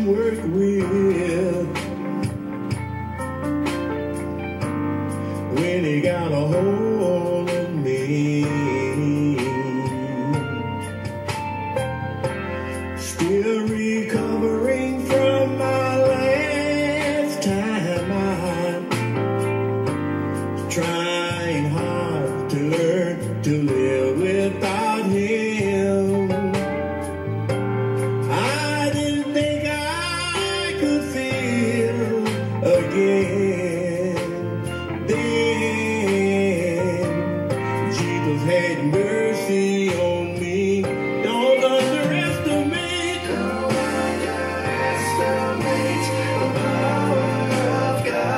can work with when he got a hold of me. Still recovering from my last time out, trying hard to learn to live without him. I didn't think I could feel again. Then Jesus had mercy on me. Don't underestimate the power of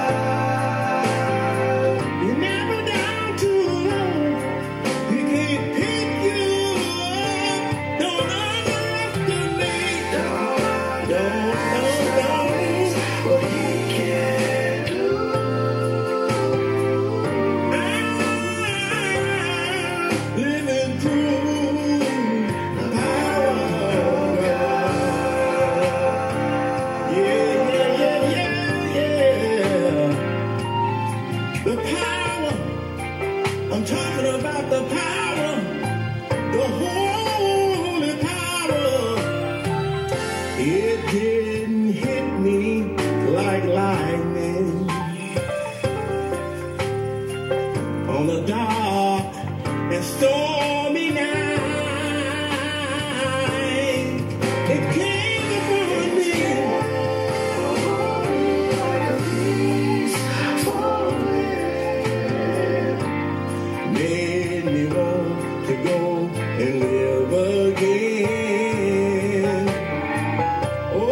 God. You're never down too low. He can't pick you up. Don't underestimate. Don't what he can do. I'm living through the power of God. Yeah. The power. I'm talking about the power. The holy power. It didn't hit me like lightning on a dark and stormy night. It came upon me like a peace falling, made me want to go and live again. Oh,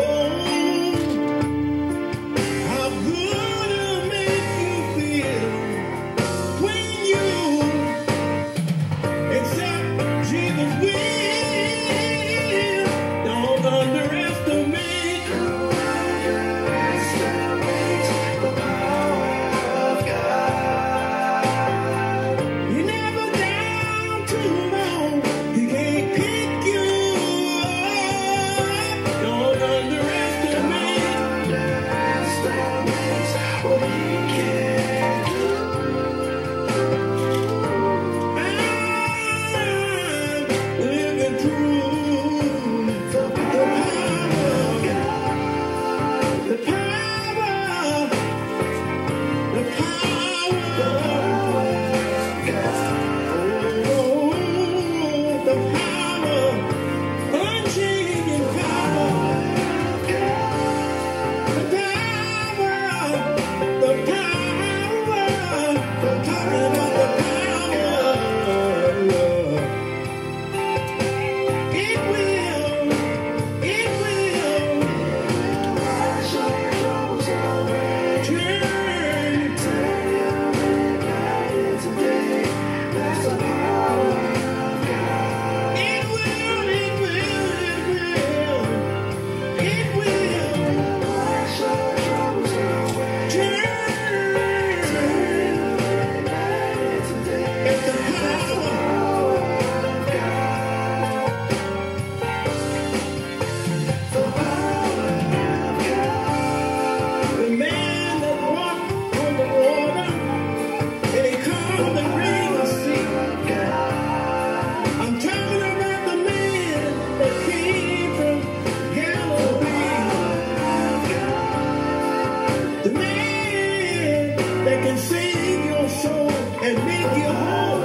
how good it'll make you feel when you accept Jesus' will. Don't underestimate the power of God. You're never down too low. He can't pick you up. Don't underestimate what he can do. I'm living through the power of God. The power of God. Oh, the power, unchanging power. The power, I'm talking about the power. It will wash all your troubles away. Turn your midnight into day. That's the power of God. It will wash all your troubles away. Turn your midnight into day. It's the power of God. The power of God. The man that walked on the water and he calmed the raging sea. I'm talking about the man that came from Galilee. The man that can save your soul and make you whole.